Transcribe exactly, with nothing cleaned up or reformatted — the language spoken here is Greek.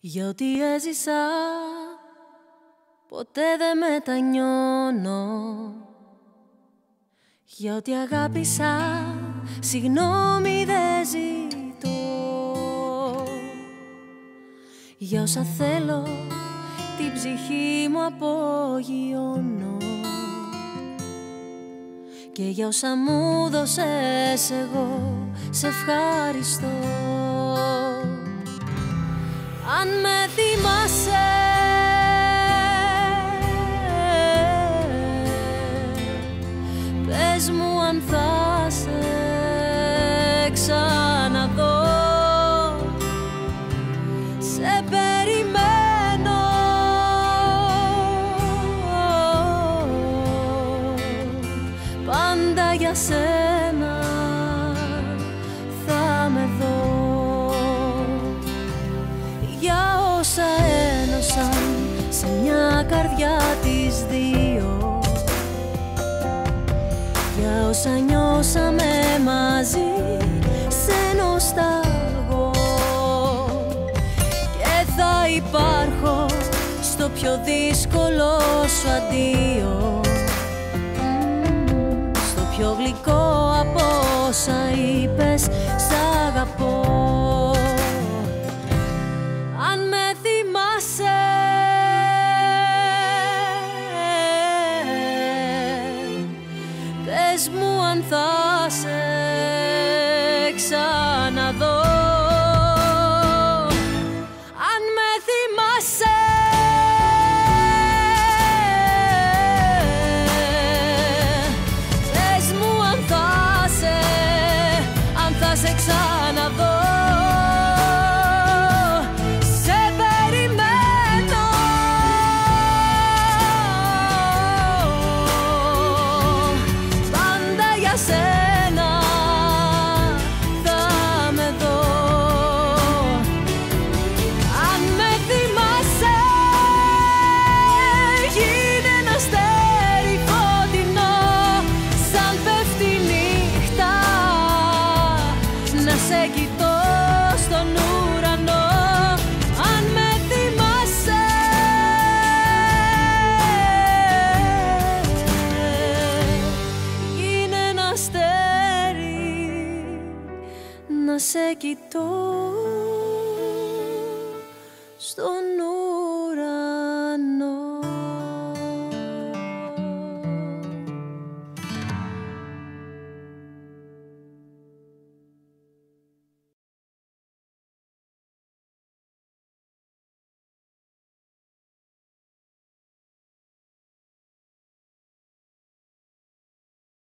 Για ό,τι έζησα ποτέ δεν μετανιώνω. Για ό,τι αγάπησα συγγνώμη δεν ζητώ. Για όσα θέλω την ψυχή μου απογειώνω. Και για όσα μου δώσες εγώ σε ευχαριστώ. Αν με θυμάσαι, πες μου αν θα σε ξαναδώ. Σε περιμένω, πάντα για σένα θα με δω. Για όσα ένωσαν σε μια καρδιά τις δύο, για όσα νιώσαμε μαζί σε νοσταλγώ. Και θα υπάρχω στο πιο δύσκολο σου αντίο, στο πιο γλυκό από όσα είπες σ' αγαπώ. Αν με θυμάσαι, πες μου αν θα σε ξαναδώ. Αν με θυμάσαι, πες μου αν θα σε, αν θα σε ξαναδώ. Σε κοιτώ στον ουρανό. Αν με θυμάσαι, γίνε ένα αστέρι να σε κοιτώ στον ουρανό.